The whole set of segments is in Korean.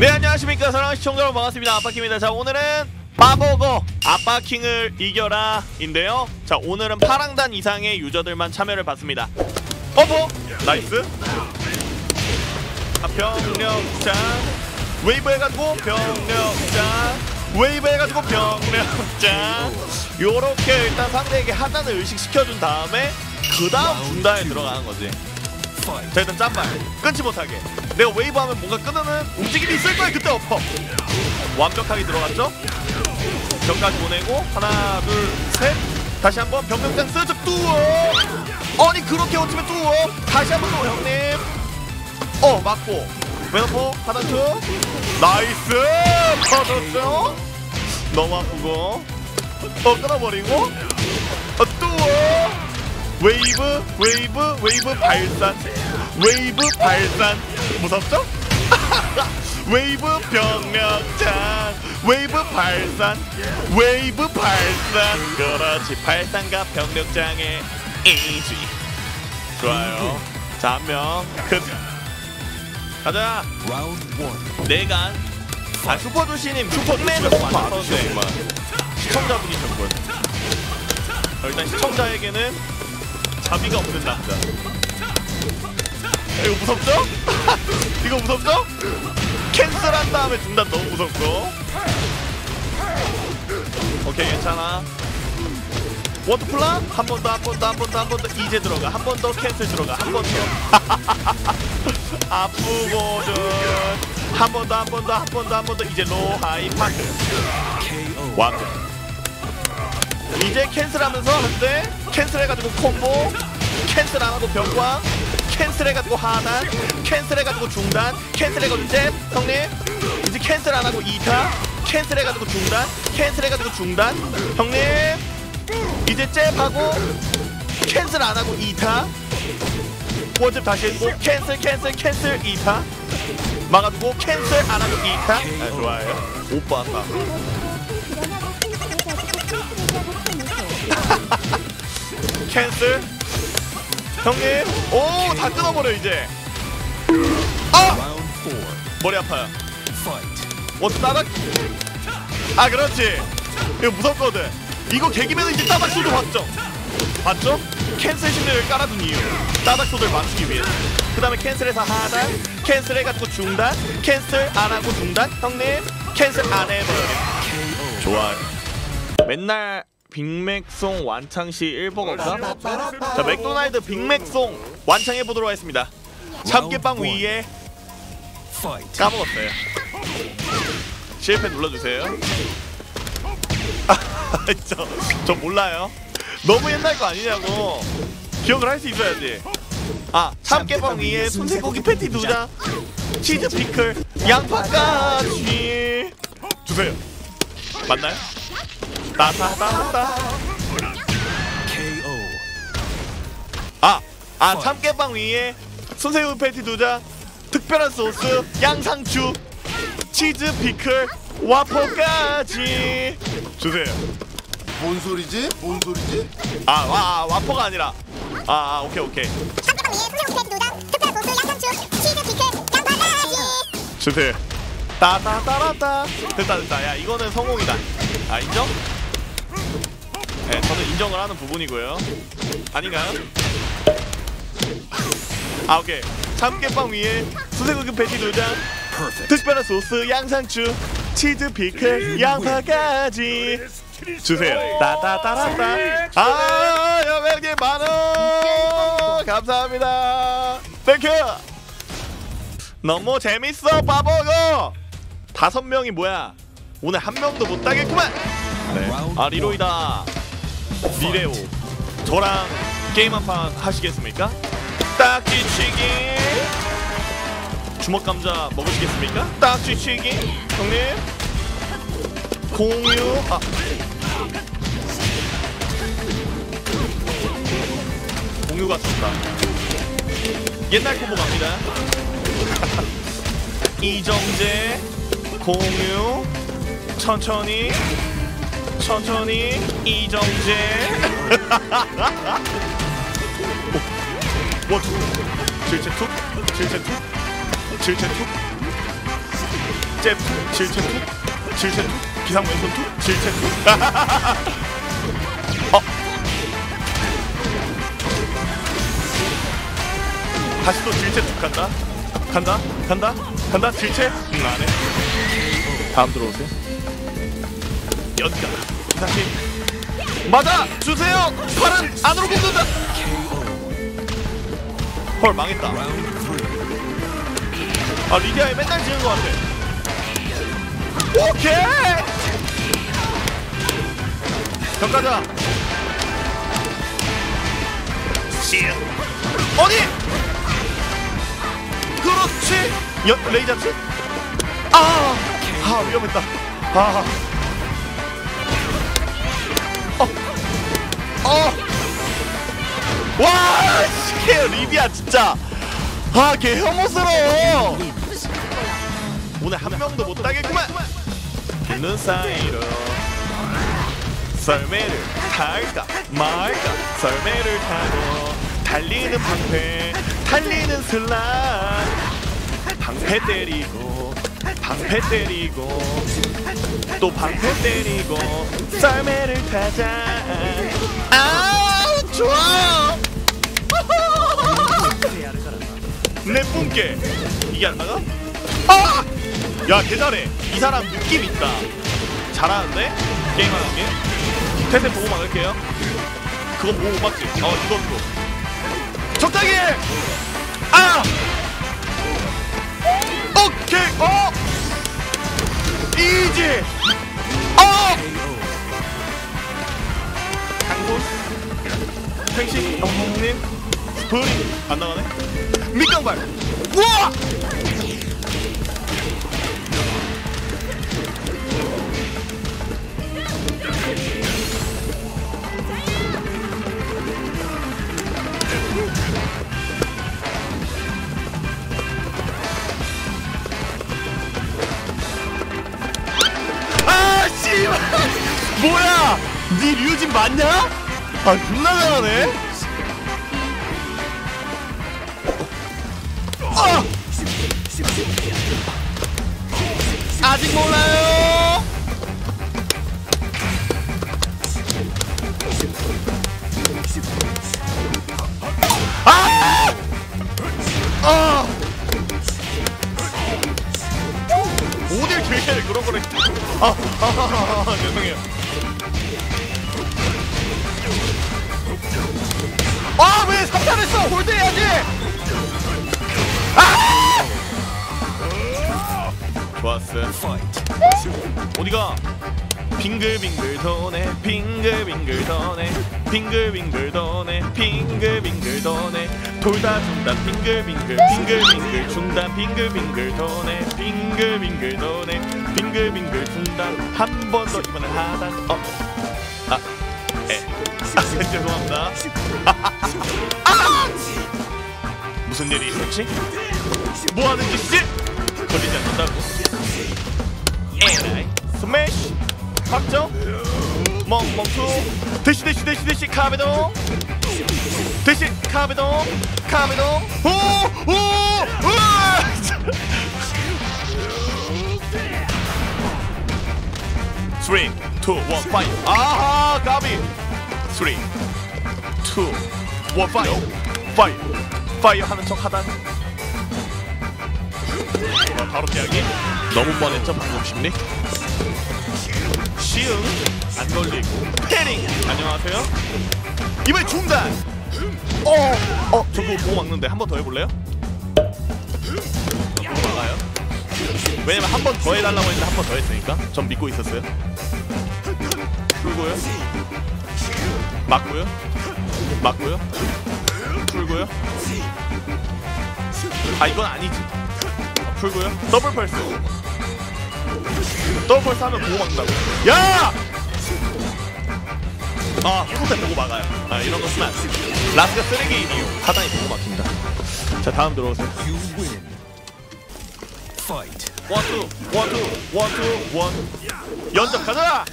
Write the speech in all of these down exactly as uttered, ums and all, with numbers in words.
네, 안녕하십니까 사랑하는 시청자 여러분, 반갑습니다. 아빠킹입니다. 자, 오늘은 빠버거 아빠킹을 이겨라 인데요. 자, 오늘은 파랑단 이상의 유저들만 참여를 받습니다. 어버! 나이스. 아, 병력장 웨이브 해가지고 병력장 웨이브 해가지고 병력장 요렇게 일단 상대에게 하단을 의식시켜준 다음에 그 다음 중단에 들어가는 거지. 자, 일단 짠발 끊지 못하게 내가 웨이브 하면 뭔가 끊는 움직임이 있을 거야. 그때 엎어 완벽하게 들어갔죠? 벽까지 보내고 하나 둘 셋 다시 한번 병력장 쓰죠. 뚜어 아니 그렇게 어쩌면 뚜어 다시 한번 또 형님 어 맞고 왼어퍼 하나 둘 나이스 터졌죠? 너무 아프고 어 끊어버리고 어 뚜어 웨이브 웨이브 웨이브 발산 웨이브 발산 무섭죠? 웨이브 병력장 웨이브 발산 웨이브 발산 그렇지 발산과 병력장의 이지 좋아요. 자, 한 명 끝 가자. 내간 아 슈퍼조시님 슈퍼맨은 슈퍼 선수의 시청자분이셨군. 일단 시청자에게는 자비가 없는 남자. 이거 무섭죠? 이거 무섭죠? 캔슬한 다음에 중단 너무 무섭고. 오케이 괜찮아. 워터플라 한 번 더 한 번 더 한 번 더 한 번 더 이제 들어가 한 번 더 캔슬 들어가 한 번 더 아프고든 한 번 더 한 번 더 한 번 더 한 번 더 이제 로하이 파크 완벽. 이제 캔슬하면서 한대 캔슬해가지고 콤보 캔슬 안하고 병광 캔슬해가지고 하단 캔슬해가지고 중단 캔슬해가지고 잽 형님 이제 캔슬 안하고 이타 캔슬해가지고 중단 캔슬해가지고 중단 형님 이제 잽하고 캔슬 안하고 이타 원잽 다시 했고 캔슬 캔슬 캔슬 이타 막아두고 캔슬 안하고 이타. 아, 좋아요. 오빠 아까 캔슬 형님 오 다 끊어버려 이제. 아! 머리 아파요. 원투 따닥. 아 그렇지 이거 무섭거든. 이거 개기면 이제 따닥 소드 봤죠? 봤죠? 캔슬 심리를 깔아둔 이유 따닥 소드를 맞추기 위해. 그 다음에 캔슬해서 하단 캔슬 해가지고 중단 캔슬 안하고 중단 형님 캔슬 안해버려. 좋아요. 맨날 빅맥송 완창시 일버거가 자 맥도날드 빅맥송 완창해보도록 하겠습니다. 참깨빵 위에 까먹었어요. 실패 눌러주세요. 저, 저 몰라요. 너무 옛날 거 아니냐고. 기억을 할 수 있어야지. 아 참깨빵 위에 순세고기 패티 두 장 치즈 피클 양파까지 주세요. 맞나요? 따따따따 아! 아 참깨빵 위에 순새우 패티 두 장 특별한 소스 양상추 치즈 피클 와퍼까지 주세요. 뭔 소리지? 뭔 소리지? 아, 와, 와퍼가 아니라 아, 아 오케이 오케이 참깨빵 위에 순새우 패티 두 장 특별한 소스 양상추 치즈 피클 양파까지 주세요. 따따따라따 됐다 됐다. 야 이거는 성공이다. 아 인정? 네 저는 인정을 하는 부분이고요. 아닌가요? 아 오케이 참깨빵 위에 순새고기 패티 두 장 특별한 소스 양상추 치즈 피클 양파까지 주세요. 따따따라따 아 여백님 만원 감사합니다. 땡큐. 너무 재밌어 빠버거. 다섯 명이 뭐야 오늘 한 명도 못 따겠구만. 네. 아 리로이다 리레오 저랑 게임 한 판 하시겠습니까? 딱지치기 주먹감자 먹으시겠습니까? 딱지치기 형님 공유 아 공유가 좋다. 옛날 콤보 갑니다. 이정재 공유 천천히 천천히 이정재 원투 질체 툭 질체 툭 질체 툭 잽 투, 질체 투, 질체 투, 기상 왼손 투, 질체 투. 어. 다시 또 질체 투 간다. 간다. 간다. 간다. 질체. 응, 안 해. 다음 들어오세요. 연가. 다시. 맞아 주세요. 팔은 안으로 굽는다. 헐 망했다. 아 리디아에 맨날 지는 것 같아. 오케이. 전 가자. 씨. 어디? 그렇지. 연 레이저츠. 아, 아 위험했다. 아. 어. 어. 와, 씨, 리디아 진짜. 아, 걔 혐오스러워. 오늘 한 명도 못 따겠구만. 눈 사이로 썰매를 탈까 말까. 썰매를 타고 달리는 방패, 달리는 슬라. 방패 때리고, 방패 때리고, 또 방패 때리고, 썰매를 타자. 아, 좋아. 내 뿜게. 이게 안 나가? 아! 야, 개 잘해. 이 사람 느낌 있다. 잘하는데? 게임하는 게. 태세 보고 막을게요. 그건 보고 맞지? 어, 이것도. 적당히! 아! 오케이! 어! 이지! 어! 강군? 팽식? 어, 형님? 스프링? 안 나가네? 밑강발! 우와! 아, 씨발! 뭐야! 니 류진 맞냐? 아, 존나 잘하네? 아! 아직 몰라요. 아! 아! 오딜 길게 그런 거를. 아, 아, 아, 아, 죄송해요. 아, 왜 삼탄했어? 홀드해야지. 아! 좋았어. 어디가? 빙글빙글 도네, 빙글빙글 도네, 빙글빙글 도네, 빙글빙글 도네. 돌다 준다 빙글빙글, 빙글빙글 중단, 빙글빙글 도네, 빙글빙글 도네, 빙글빙글 중단. 한 번 더 이번엔 하단. 어, 아, 에, 아, 죄송합니다. 아! 무슨 일이 있었지? 뭐 하는 짓이지? 걸리지 않는다고. 에라이 스매시 확정 멍멍투 대시 대시 대시 대시 카베도 대시 카베도 카베도 오오 쓰리 투 원 파이브. 아하 가비. 쓰리 투 원 파이브. 파이브 파이어 하는 척 하단. 어, 바로 피하기. 너무 뻔했죠 방금 심리. 시흥 안 걸리고 패링. 안녕하세요. 이번엔 중단. 어, 어, 저 그거 보고 막는데 한 번 더 해볼래요? 보고 막아요. 왜냐면 한 번 더 해달라고 했는데 한 번 더 했으니까 전 믿고 있었어요. 풀고요. 맞고요. 맞고요. 풀고요. 아 이건 아니지. 아, 풀고요. 더블 펄스. 더블 펄스 하면 보고 막는다고. 야! 아 후퇴 보고 막아요. 아 이런 거 쓰면 안 돼. 라스가 쓰레기인 이유. 하단이 보고 막힙니다. 자 다음 들어오세요. 원투 원투 원투 원. 연접 가자.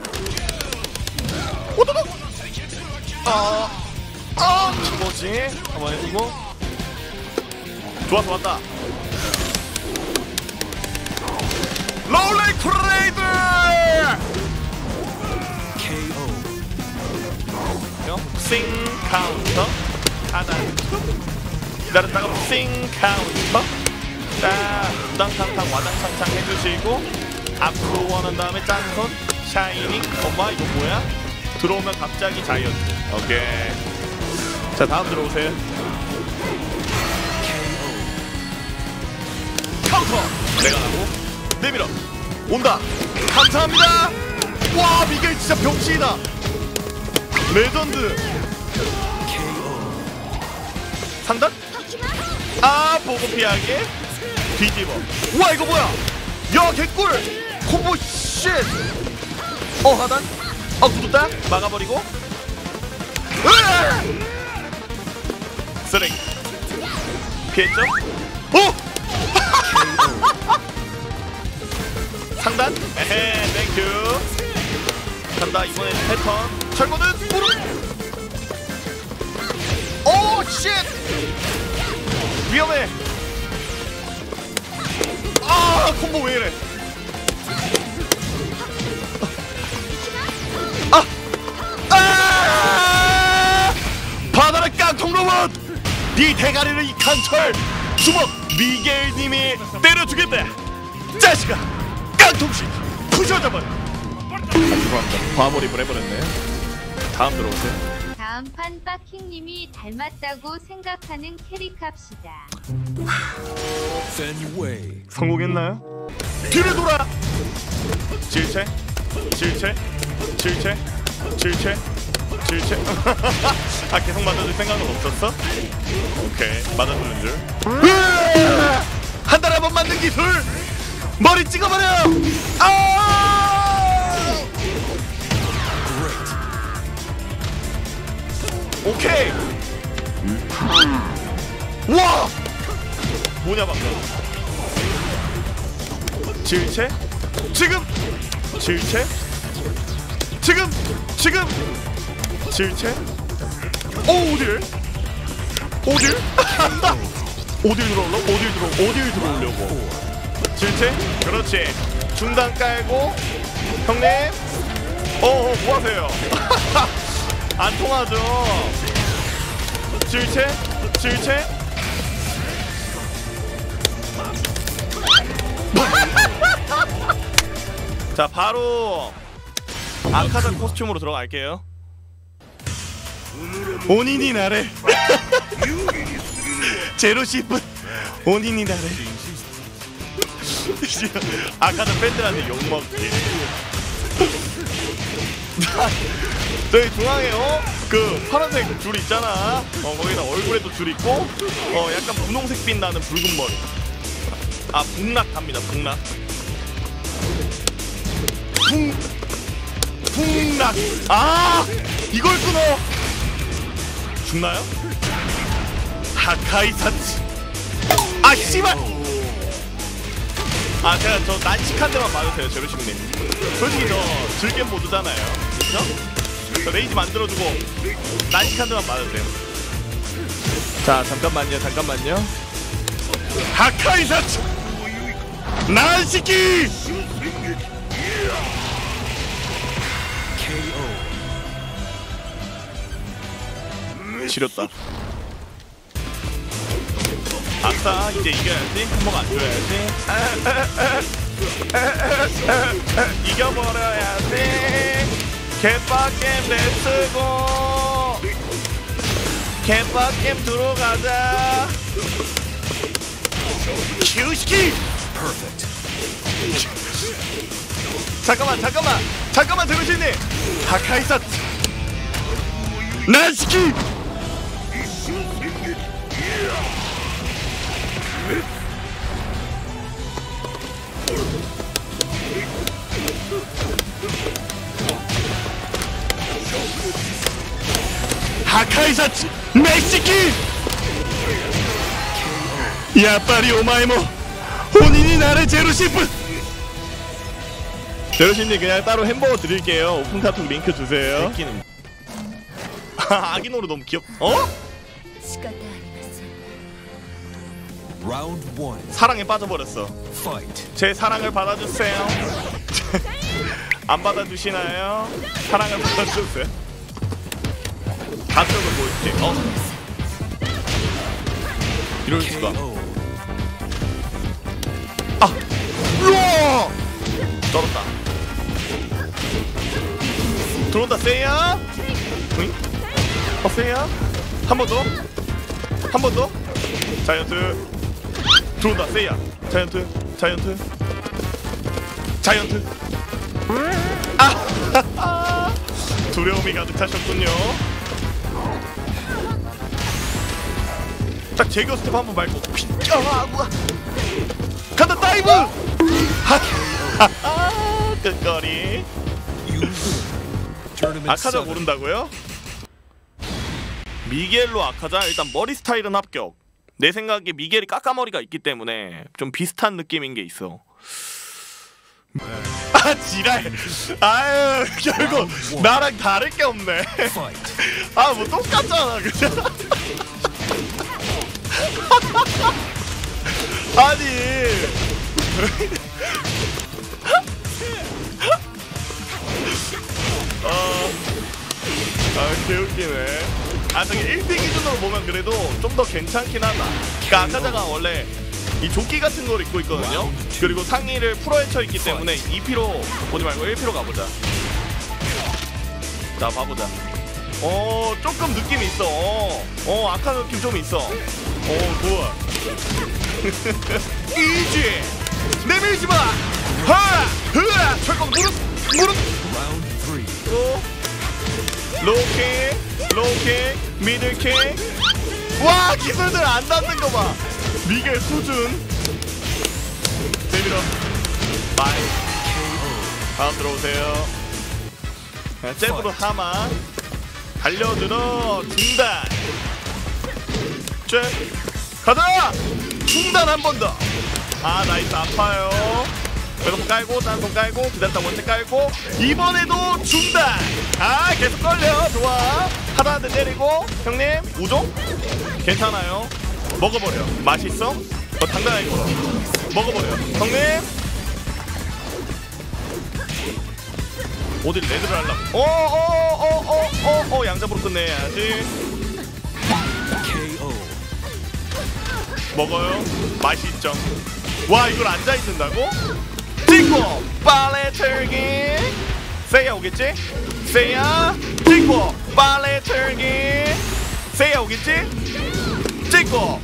오도독. 아, 아, 뭐지? 한번 해주고. 좋았어, 왔다. 트레이드 싱 카운터 하나 기다렸다가 싱 카운터 자 우당탕탕 와당탕탕 해주시고 앞으로 원한 다음에 짠손 샤이닝 엄마 이거 뭐야? 들어오면 갑자기 자이언트 오케이 자 다음 들어오세요 카운터 내가 나고 내밀어 온다 감사합니다 와 미겔 진짜 병신이다 레전드 상단? 아 보고 피하게 뒤집어 와 이거 뭐야 야 개꿀 콤보 쉣 어 하단 어 굳었다 막아버리고 으아! 쓰레기 피했죠? 어! 상단 에헤 땡큐 간다 이번엔 패턴 철거는 무릎 오 쉣 위험해 아 콤보 왜 이래 아! 아! 바다의 깡통 로봇 네 대가리를 이 강철 주먹 미겔님이 때려주겠다 자식아 깡통식 부셔져버려 아, 죄송합니다 과몰입을 해버렸네 다음 들어오세요 다음 판 빠킹님이 닮았다고 생각하는 캐릭합시다. 성공했나요? 뒤를 돌아! 질체, 질체, 질체, 질체, 질체. 아 계속 맞아줄 생각은 없었어? 오케이 맞아주는 줄. 한 달에 한 번 맞는 기술! 머리 찍어버려! 아! 오케이! 와! 뭐냐 방금 질체? 지금! 질체? 지금! 지금! 질체? 오 어딜? 어딜? 어딜 들어올라? 어딜 들어? 어딜 들어오려고? 질체? 그렇지 중단 깔고 형님 어어 뭐하세요? 안 통하죠? 질체? 질체? 자 바로 아카자 코스튬으로 들어갈게요 오니니 나래 제로시프 오니니 나래 아카자 팬들한테 욕먹기 저기 중앙에 어? 그 파란색 줄 있잖아 어 거기다 얼굴에도 줄 있고 어 약간 분홍색 빛 나는 붉은 머리 아 북락 갑니다 북락 풍 풍락 아 이걸 끊어 죽나요? 하카이사치 아 씨발 아 제가 저 난식한 데만 맞으세요 제로식님 솔직히 저 즐겜 모드잖아요 그쵸? 저 레이지 만들어주고 난식한 데만 맞으세요 자 잠깐만요 잠깐만요 하카이사치 난식기 지렸다 아싸 이제 이겨야지 한번 안 줘야지 이겨버려야지 개빡겜 렛츠고 개빡겜 들어가자 키우시키 잠깐만 잠깐만 잠깐만 들으시니 하카이사 난시키 하카이사치 멕시키 야빠리 오마이모 혼인이 나를 제로시프 제로시님 그냥 따로 햄버거 드릴게요 오픈카톡 링크 주세요 새끼는 아기노루 너무 귀엽 어? 사랑에 빠져버렸어 제 사랑을 받아주세요 안 받아주시나요? 사랑을 받아주세요. 가격을 보일게. 어? 이럴 수가. 아! 우와! 떨었다. 들어온다 세이야. 응? 어 세이야? 한 번 더. 한 번 더. 자이언트. 들어온다 세이야. 자이언트. 자이언트. 자이언트. 아! 두려움이 가득하셨군요. 딱 제거 스텝 한번 말고. 아, 뭐야. 간다 다이브. 아, 끝거리. 아카자 모른다고요? 미겔로 아카자. 일단 머리 스타일은 합격. 내 생각에 미겔이 까까머리가 있기 때문에 좀 비슷한 느낌인 게 있어. 아 지랄. 아유 결국 나랑 다를 게 없네. 아 뭐 똑같잖아 그냥. 아니 어, 아 개웃기네. 아 저기 일 피 기준으로 보면 그래도 좀 더 괜찮긴 하다. 그러니까 아카자가 원래 이 조끼 같은 걸 입고 있거든요. 그리고 상의를 풀어헤쳐 있기 때문에 이 피로 보지 말고 일 피로 가보자. 자 봐보자. 어 조금 느낌이 있어. 어, 어 아카 느낌 좀 있어. 어 좋아. 이지 내밀지마. 하! 흐아! 철권 무릎! 무릎! 또 로우킥! 로우킥! 미들킥! 와 기술들 안 닿는 거 봐! 미겔 수준! 내밀어 바이 다음 들어오세요. 잽으로 하마 달려들어 중단! 잽! 가자! 중단 한 번 더! 아 나이스 아파요. 왼손 깔고 딴 손 깔고 기다렸다 원체 깔고 이번에도 중단! 아 계속 걸려. 좋아. 하나한테 때리고 형님 우종? 괜찮아요. 먹어버려. 맛있어? 어 당당하게 걸어. 먹어버려. 형님 어딜 레드를 하려고. 어어어어어어 양잡으로 끝내야지. 먹어요. 맛있죠. 와 이걸 앉아있는다고? 찍고 빨래 틀기. 세야 오겠지? 세야 찍고 빨래 틀기. 세야 오겠지? 찍고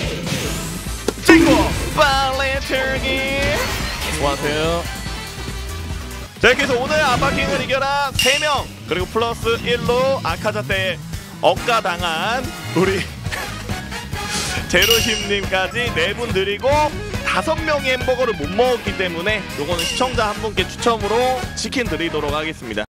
찍고 빨래 틀기. 수고하세요. 자 이렇게 해서 오늘 아바킹을 이겨라 세 명 그리고 플러스 일로 아카자 때 억가당한 우리 제로심님까지 네 분 드리고 다섯 명의 햄버거를 못 먹었기 때문에 요거는 시청자 한 분께 추첨으로 치킨 드리도록 하겠습니다.